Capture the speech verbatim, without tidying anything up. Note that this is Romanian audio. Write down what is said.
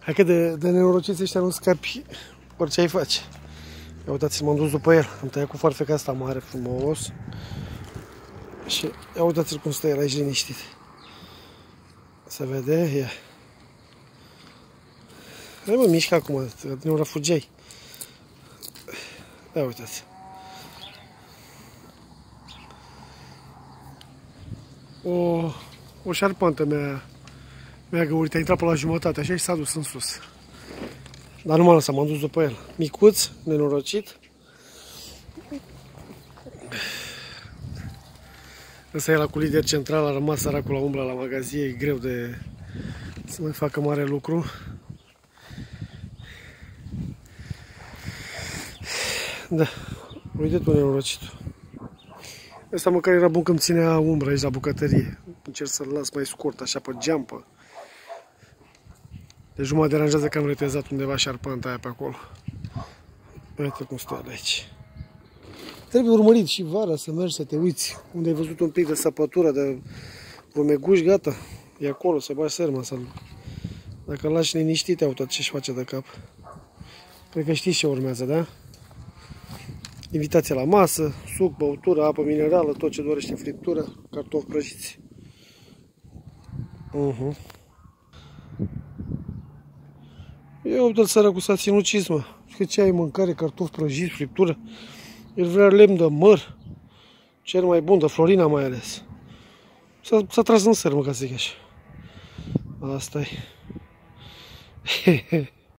Hai că de, de nenorociți ăștia nu scapi orice ai face. Ia uitați, m-am dus după el. Am tăiat cu foarfeca asta mare, frumos. Și ia uitați-l cum stă el aici liniștit. Se vede? Ia. Hai mă, mișcă acum, nu refugiai. Ia uitați. O, o șarpantă mi-a mi-a găurit, a intrat pe la jumătate, așa și s-a dus în sus. Dar nu m-a lăsat, m-am dus după el. Micuț, nenorocit. Ăsta e la cu lider central, a rămas săracul la umbră la magazie, e greu de să mai facă mare lucru. Da, uite tu nenorocitul. Ăsta măcar era bun că îmi ținea umbră aici la bucătărie. Încerc să-l las mai scurt, așa pe geampă. Deci nu mă deranjează că am retezat undeva șarpanta aia pe acolo. Uite cum stă aici. Trebuie urmărit și vara să mergi să te uiți. Unde ai văzut un pic de săpătură, de vomeguș, gata. E acolo, să bagi serma. Să Dacă îl lași liniștit, au tot ce-și face de cap. Cred că știți ce urmează, da? Invitație la masă, suc, băutură, apă minerală, tot ce dorește friptură, cartofi prăjiți. Uh-huh. Eu uite-l săracul s-a sinucis, mă. Că ce ai mâncare, cartofi prăjiți, friptură? El vrea lemn de măr. Cel mai bun, de Florina mai ales. S-a tras în sărmă, ca să zic așa. Asta-i.